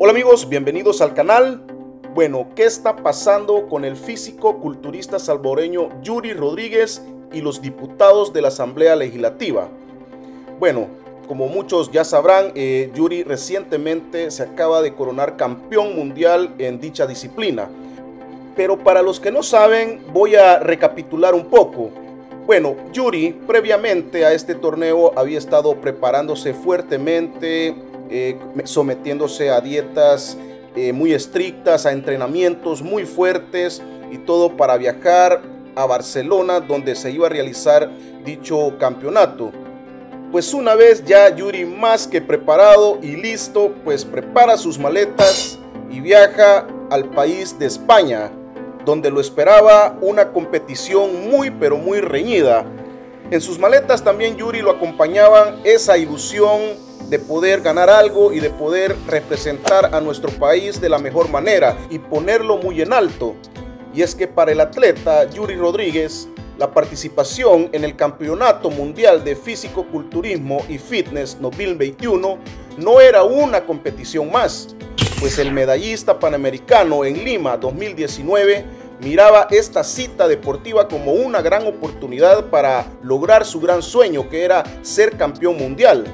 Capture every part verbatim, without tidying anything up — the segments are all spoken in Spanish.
Hola amigos, bienvenidos al canal. Bueno, ¿qué está pasando con el físico culturista salvadoreño Yuri Rodríguez y los diputados de la Asamblea Legislativa? Bueno, como muchos ya sabrán, eh, Yuri recientemente se acaba de coronar campeón mundial en dicha disciplina. Pero para los que no saben, voy a recapitular un poco. Bueno, Yuri previamente a este torneo había estado preparándose fuertemente, eh, sometiéndose a dietas eh, muy estrictas, a entrenamientos muy fuertes y todo para viajar a Barcelona, donde se iba a realizar dicho campeonato. Pues una vez ya Yuri más que preparado y listo, pues prepara sus maletas y viaja al país de España, donde lo esperaba una competición muy pero muy reñida. En sus maletas también Yuri lo acompañaban esa ilusión de poder ganar algo y de poder representar a nuestro país de la mejor manera y ponerlo muy en alto. Y es que para el atleta Yuri Rodríguez, la participación en el Campeonato Mundial de Físico-Culturismo y Fitness dos mil veintiuno no era una competición más, pues el medallista panamericano en Lima dos mil diecinueve miraba esta cita deportiva como una gran oportunidad para lograr su gran sueño, que era ser campeón mundial.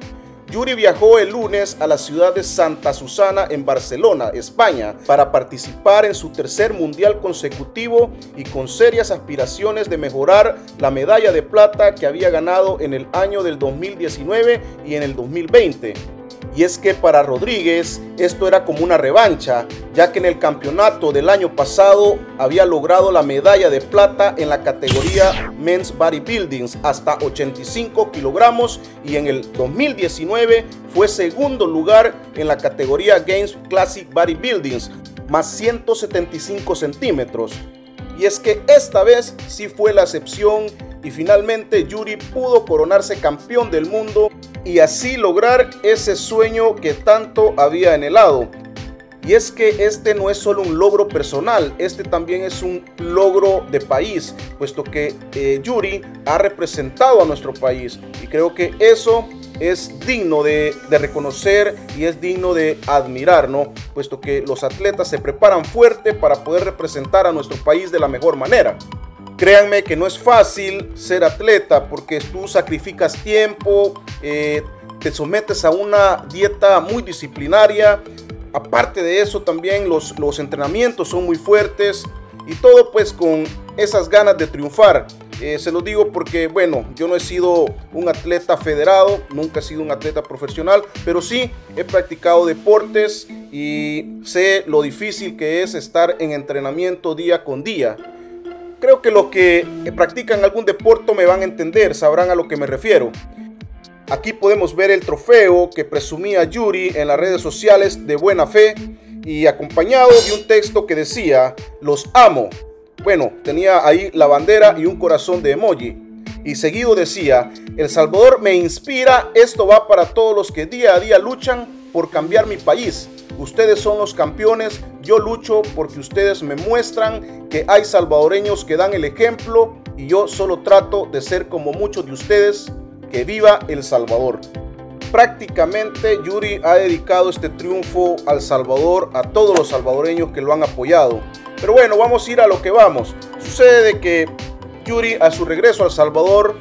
Yuri viajó el lunes a la ciudad de Santa Susana en Barcelona, España, para participar en su tercer mundial consecutivo y con serias aspiraciones de mejorar la medalla de plata que había ganado en el año del dos mil diecinueve y en el dos mil veinte. Y es que para Rodríguez esto era como una revancha, ya que en el campeonato del año pasado había logrado la medalla de plata en la categoría Men's Bodybuilding hasta ochenta y cinco kilogramos y en el dos mil diecinueve fue segundo lugar en la categoría Games Classic Bodybuilding más ciento setenta y cinco centímetros. Y es que esta vez sí fue la excepción y finalmente Yuri pudo coronarse campeón del mundo y así lograr ese sueño que tanto había anhelado. Y es que este no es solo un logro personal, este también es un logro de país, puesto que eh, Yuri ha representado a nuestro país y creo que eso es digno de, de reconocer y es digno de admirar, ¿no? Puesto que los atletas se preparan fuerte para poder representar a nuestro país de la mejor manera. Créanme que no es fácil ser atleta porque tú sacrificas tiempo, eh, te sometes a una dieta muy disciplinaria. Aparte de eso también los, los entrenamientos son muy fuertes y todo pues con esas ganas de triunfar. Eh, se lo digo porque, bueno, yo no he sido un atleta federado, nunca he sido un atleta profesional, pero sí he practicado deportes y sé lo difícil que es estar en entrenamiento día con día. Creo que los que practican algún deporte me van a entender, sabrán a lo que me refiero. Aquí podemos ver el trofeo que presumía Yuri en las redes sociales de buena fe y acompañado de un texto que decía: "Los amo". Bueno, tenía ahí la bandera y un corazón de emoji. Y seguido decía: "El Salvador me inspira, esto va para todos los que día a día luchan por cambiar mi país. Ustedes son los campeones, yo lucho porque ustedes me muestran que hay salvadoreños que dan el ejemplo y yo solo trato de ser como muchos de ustedes. Que viva El Salvador". Prácticamente Yuri ha dedicado este triunfo al Salvador, a todos los salvadoreños que lo han apoyado. Pero bueno, vamos a ir a lo que vamos. Sucede de que Yuri, a su regreso a El Salvador,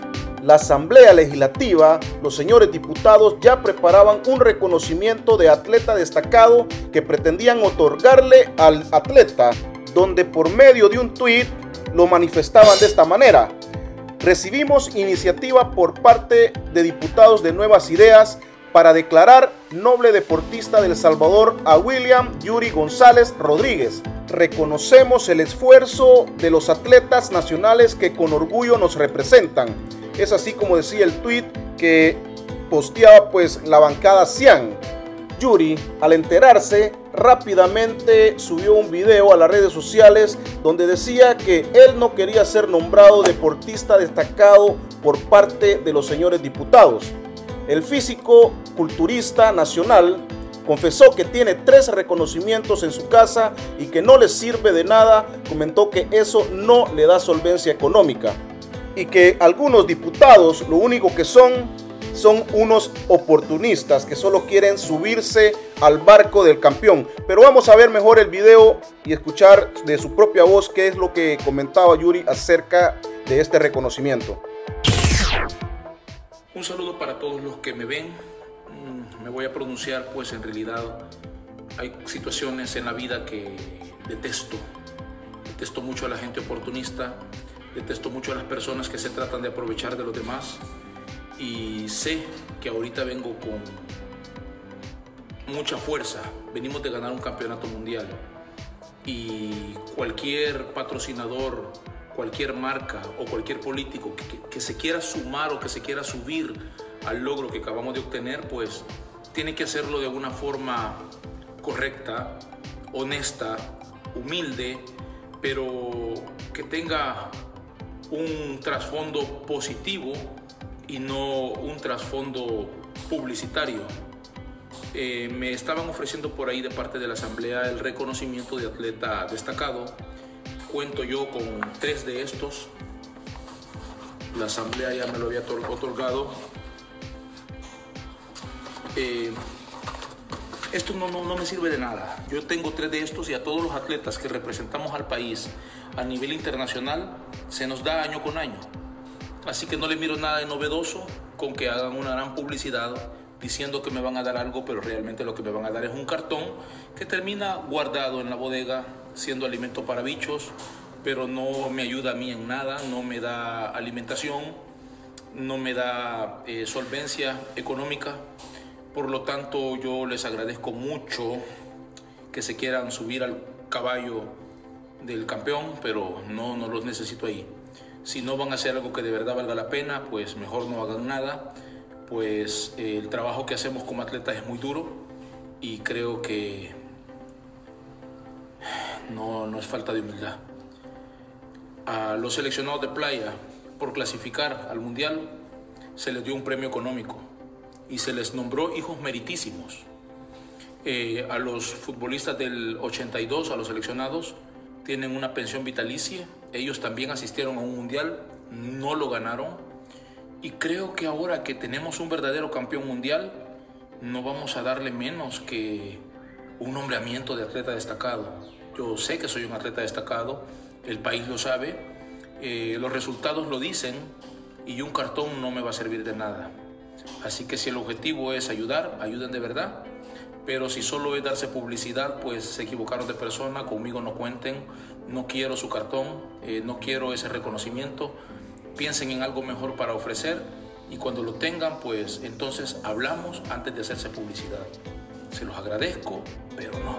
la Asamblea Legislativa, los señores diputados ya preparaban un reconocimiento de atleta destacado que pretendían otorgarle al atleta, donde por medio de un tuit lo manifestaban de esta manera: "Recibimos iniciativa por parte de diputados de Nuevas Ideas para declarar noble deportista del Salvador a William Yuri González Rodríguez. Reconocemos el esfuerzo de los atletas nacionales que con orgullo nos representan". Es así como decía el tuit que posteaba pues la bancada Cian. Yuri, al enterarse, rápidamente subió un video a las redes sociales donde decía que él no quería ser nombrado deportista destacado por parte de los señores diputados. El físico culturista nacional confesó que tiene tres reconocimientos en su casa y que no le sirve de nada. Comentó que eso no le da solvencia económica y que algunos diputados lo único que son son unos oportunistas que solo quieren subirse al barco del campeón. Pero vamos a ver mejor el video y escuchar de su propia voz qué es lo que comentaba Yuri acerca de este reconocimiento. Un saludo para todos los que me ven. Me voy a pronunciar, pues en realidad hay situaciones en la vida que detesto. Detesto mucho a la gente oportunista, detesto mucho a las personas que se tratan de aprovechar de los demás, y sé que ahorita vengo con mucha fuerza. Venimos de ganar un campeonato mundial y cualquier patrocinador, cualquier marca o cualquier político que, que, que se quiera sumar o que se quiera subir al logro que acabamos de obtener, pues tiene que hacerlo de una forma correcta, honesta, humilde, pero que tenga un trasfondo positivo y no un trasfondo publicitario. Eh, me estaban ofreciendo por ahí de parte de la asamblea el reconocimiento de atleta destacado. Cuento yo con tres de estos. La asamblea ya me lo había otorgado. Eh, esto no, no, no me sirve de nada. Yo tengo tres de estos y a todos los atletas que representamos al país a nivel internacional se nos da año con año. Así que no le miro nada de novedoso con que hagan una gran publicidad diciendo que me van a dar algo, pero realmente lo que me van a dar es un cartón que termina guardado en la bodega siendo alimento para bichos, pero no me ayuda a mí en nada, no me da alimentación, no me da eh, solvencia económica. Por lo tanto, yo les agradezco mucho que se quieran subir al caballo del campeón, pero no, no los necesito ahí. Si no van a hacer algo que de verdad valga la pena, pues mejor no hagan nada, pues eh, el trabajo que hacemos como atletas es muy duro y creo que no, no es falta de humildad. A los seleccionados de playa, por clasificar al mundial, se les dio un premio económico y se les nombró hijos meritísimos. Eh, a los futbolistas del ochenta y dos, a los seleccionados, tienen una pensión vitalicia. Ellos también asistieron a un mundial, no lo ganaron. Y creo que ahora que tenemos un verdadero campeón mundial, no vamos a darle menos que un nombramiento de atleta destacado. Yo sé que soy un atleta destacado, el país lo sabe, eh, los resultados lo dicen y un cartón no me va a servir de nada. Así que si el objetivo es ayudar, ayuden de verdad. Pero si solo es darse publicidad, pues se equivocaron de persona, conmigo no cuenten, no quiero su cartón, eh, no quiero ese reconocimiento. Piensen en algo mejor para ofrecer y cuando lo tengan, pues entonces hablamos antes de hacerse publicidad. Se los agradezco, pero no.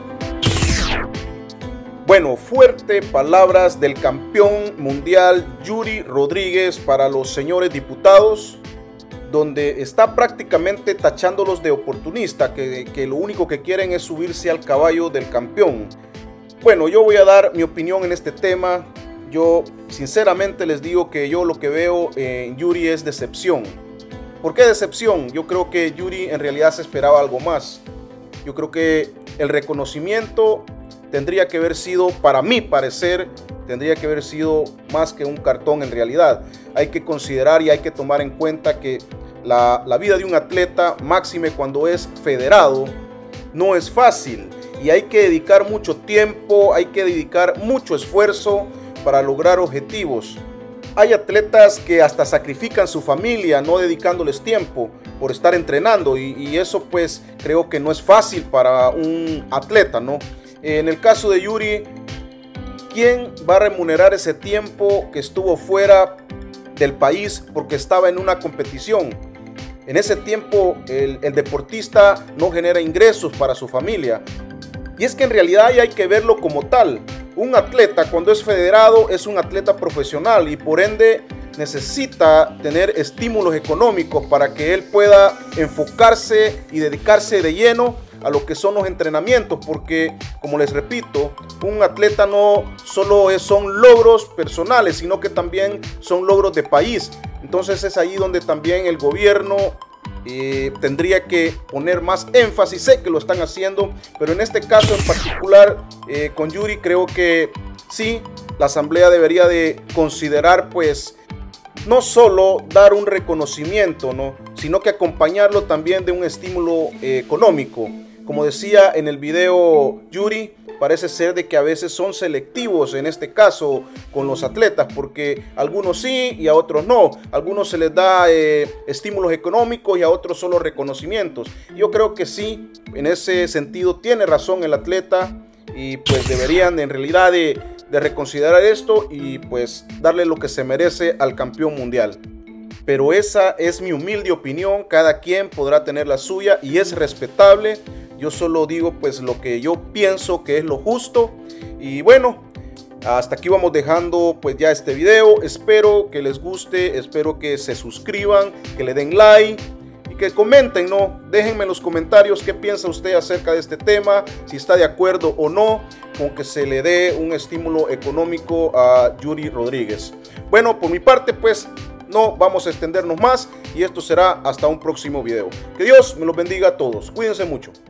Bueno, fuerte palabras del campeón mundial Yuri Rodríguez para los señores diputados, donde está prácticamente tachándolos de oportunista, que, que lo único que quieren es subirse al caballo del campeón. Bueno, yo voy a dar mi opinión en este tema. Yo sinceramente les digo que yo lo que veo en Yuri es decepción. ¿Por qué decepción? Yo creo que Yuri en realidad se esperaba algo más. Yo creo que el reconocimiento tendría que haber sido, para mi parecer, tendría que haber sido más que un cartón en realidad. Hay que considerar y hay que tomar en cuenta que la, la vida de un atleta, máxime cuando es federado, no es fácil. Y hay que dedicar mucho tiempo, hay que dedicar mucho esfuerzo para lograr objetivos. Hay atletas que hasta sacrifican su familia no dedicándoles tiempo por estar entrenando y, y eso pues creo que no es fácil para un atleta, ¿no? En el caso de Yuri, ¿quién va a remunerar ese tiempo que estuvo fuera del país porque estaba en una competición? En ese tiempo el, el deportista no genera ingresos para su familia. Y es que en realidad hay que verlo como tal. Un atleta cuando es federado es un atleta profesional y por ende necesita tener estímulos económicos para que él pueda enfocarse y dedicarse de lleno a lo que son los entrenamientos, porque como les repito, un atleta no solo es, son logros personales, sino que también son logros de país. Entonces es ahí donde también el gobierno eh, tendría que poner más énfasis. Sé que lo están haciendo, pero en este caso en particular eh, con Yuri creo que sí, la asamblea debería de considerar pues no solo dar un reconocimiento, ¿no?, sino que acompañarlo también de un estímulo eh, económico. Como decía en el video Yuri, parece ser de que a veces son selectivos en este caso con los atletas, porque algunos sí y a otros no. A algunos se les da eh, estímulos económicos y a otros solo reconocimientos. Yo creo que sí, en ese sentido tiene razón el atleta, y pues deberían en realidad de, de reconsiderar esto y pues darle lo que se merece al campeón mundial. Pero esa es mi humilde opinión, cada quien podrá tener la suya y es respetable. Yo solo digo pues lo que yo pienso que es lo justo. Y bueno, hasta aquí vamos dejando pues ya este video. Espero que les guste, espero que se suscriban, que le den like y que comenten, ¿no? Déjenme en los comentarios qué piensa usted acerca de este tema, si está de acuerdo o no con que se le dé un estímulo económico a Yuri Rodríguez. Bueno, por mi parte pues no vamos a extendernos más y esto será hasta un próximo video. Que Dios me los bendiga a todos. Cuídense mucho.